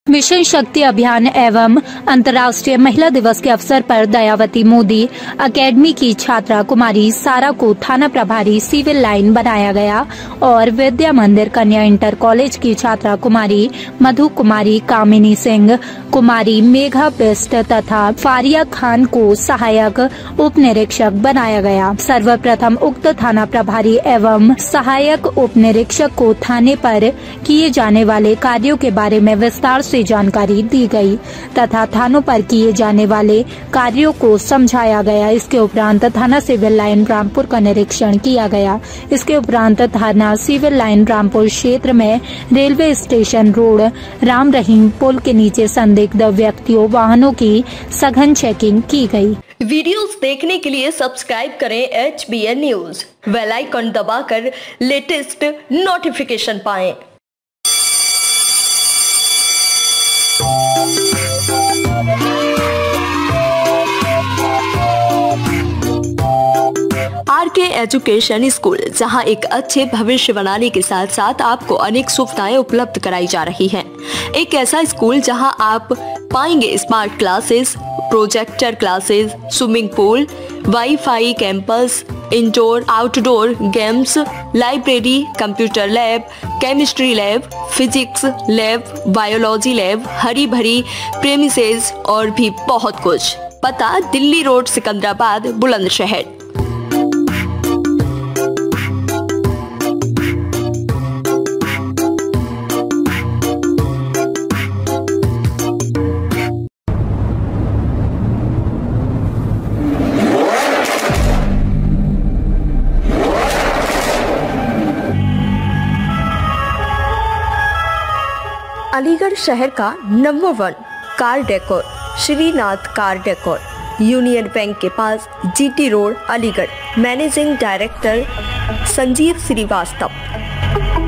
Mission शक्ति अभियान एवं अंतर्राष्ट्रीय महिला दिवस के अवसर पर दयावती मोदी एकेडमी की छात्रा कुमारी सारा को थाना प्रभारी सिविल लाइन बनाया गया और विद्या मंदिर कन्या इंटर कॉलेज की छात्रा कुमारी मधु कुमारी कामिनी सिंह, कुमारी मेघा बिस्ट तथा फारिया खान को सहायक उप निरीक्षक बनाया गया। सर्वप्रथम उक्त थाना प्रभारी एवं सहायक उप निरीक्षक को थाने पर किए जाने वाले कार्यों के बारे में विस्तार से जानकारी दी गई तथा थानों पर किए जाने वाले कार्यों को समझाया गया। इसके उपरांत थाना सिविल लाइन रामपुर का निरीक्षण किया गया। इसके उपरांत थाना सिविल लाइन रामपुर क्षेत्र में railway station road Ram Rahim पुल के नीचे संदिग्ध व्यक्तियों वाहनों की सघन चेकिंग की गई। वीडियोस देखने के लिए सब्सक्राइब करें HBN न्यूज, बेल आइकन दबाकर लेटेस्ट नोटिफिकेशन पाएं। RK एजुकेशन स्कूल, जहां एक अच्छे भविष्य बनाने के साथ साथ आपको अनेक सुविधाएं उपलब्ध कराई जा रही हैं। एक ऐसा स्कूल जहां आप पाएंगे smart classes, projector classes, swimming pool, wifi campus, indoor outdoor games, library, computer lab, chemistry lab, physics lab, biology lab, हरी भरी प्रेमिसेस और भी बहुत कुछ। पता दिल्ली रोड, सिकंदराबाद, बुलंदशहर। अलीगढ़ शहर का number 1 car decor Shrinath car decor, Union Bank के पास, GT road, Aligarh. Managing director Sanjeev Srivastava.